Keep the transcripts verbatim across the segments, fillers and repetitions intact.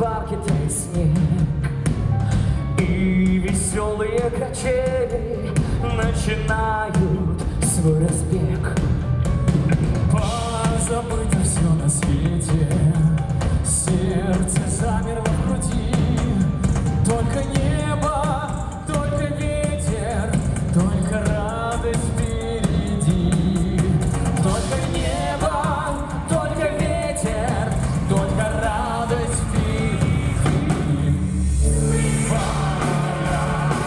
парке тает снег, и веселые качели начинают свой разбег. Позабыто все на свете, сердце замерло в груди. Только небо, только ветер, только радость впереди. Только небо, только ветер, только радость впереди. Пора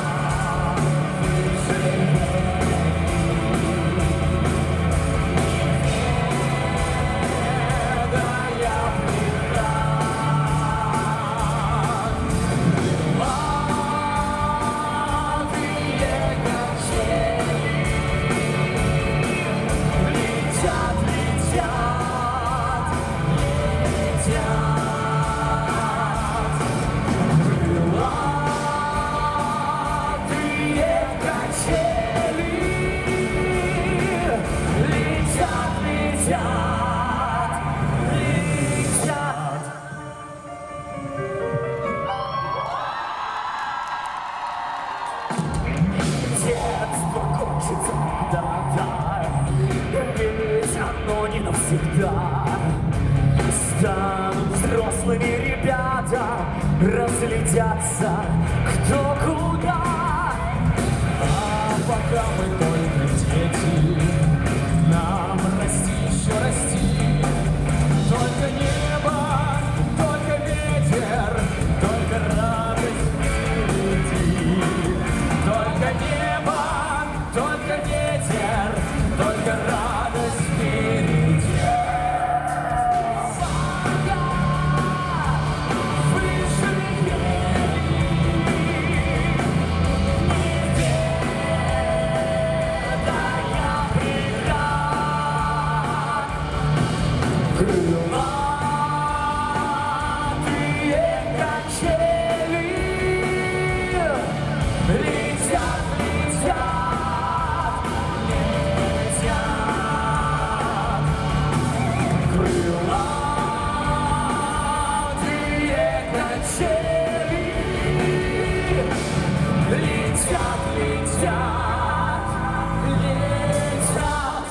навсегда. Станут взрослыми ребята, разлетятся кто куда. А пока мы только дети, нам расти еще расти. Только небо, только ветер, только радость впереди. Только небо, только ветер, только радость впереди. Крылатые качели летят, летят, летят. Крылатые качели летят, летят, летят.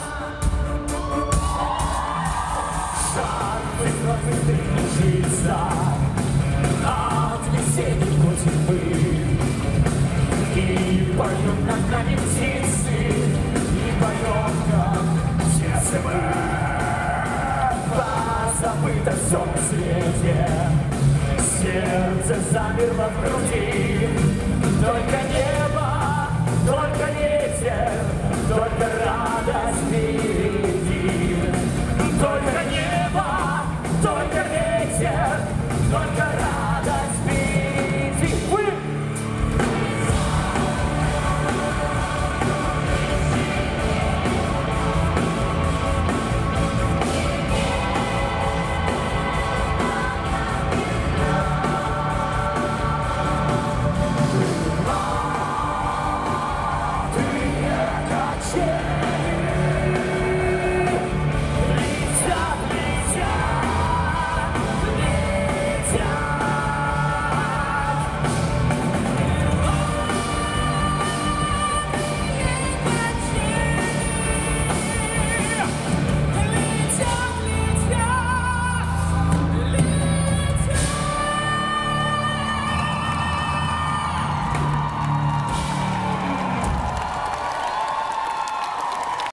Кружится от весенней зимы, и поют над нами птицы, и поет, как сердце мы. Позабыто все на свете, сердце замерло в груди. Только небо, только ветер, только радость впереди. Только небо, только ветер, только